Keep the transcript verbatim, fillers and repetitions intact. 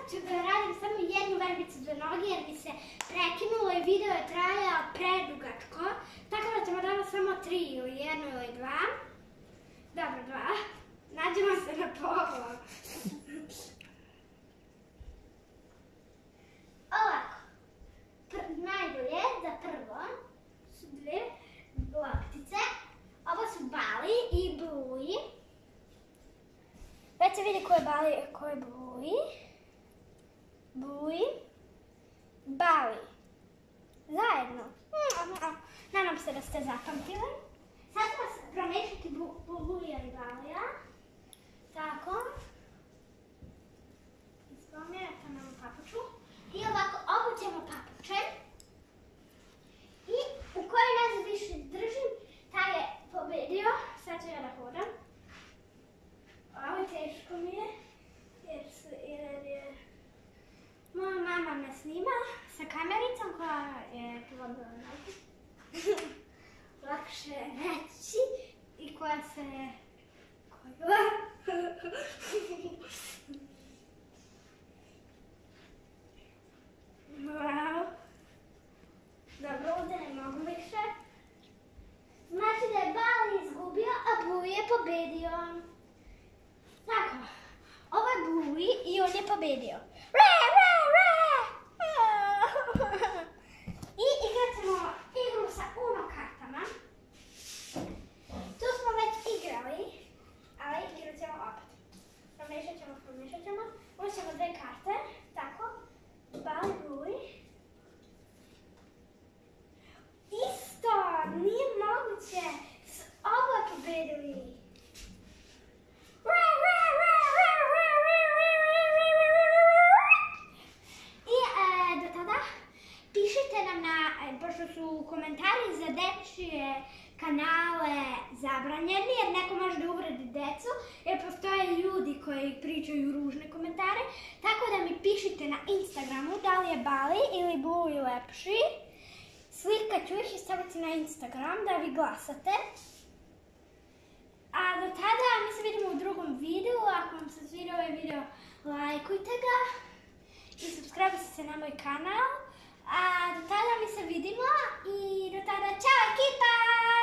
ću da radim samo jednu verbicu za noge jer mi se prekinulo i video je trajao predugačko. Tako da ćemo danas samo tri ili jedno ili dva. Dobro, dva. Nađemo se na pola. Ovako. Najbolje za prvo su dve loptice. Ovo su Bali i Bluey. Već se vidi ko je Bali i ko je Bluey. Bluey. Bali. Zajedno. Nadam se da ste zapamtili. Sad ćemo se promešati Blueya i Balija. Tako. Ispomenete nam papuču. I ovako obućemo papuče. I u kojoj nozi više držim, taj je pobedio. Sad ću ja da hodam. Ovo teško mi je, jer, su, jer je moja mama me snima sa kamericom koja je probila nogu. Lakše reći i koja se koja wow. Dobro, ovdje ne mogu više. Znači da je Bali izgubio, a Bluey je pobedio. Tako, ovo je Bluey i on je pobedio. Re, re, re! I igrat ćemo igru sa Uno kartama. Tu smo već igrali, ali igrat ćemo opet. Promešat ćemo, promešat ćemo. Uzet ćemo dve karte, tako. Bali, Bluey. Isto, nije moguće. Ovo je pobedili. Pošto su komentari za dečije kanale zabranjeni, jer neko može da uvredi decu, jer postoje ljudi koji pričaju ružne komentare, tako da mi pišite na Instagramu da li je Bali ili Bluey lepši. Slikat ću ih i staviti na Instagram da vi glasate. A do tada mi se vidimo u drugom videu. Ako vam se svidio ovaj video, lajkujte ga i subscribe se na moj kanal. A do tada mi se vidimo i do tada, čao ekipa!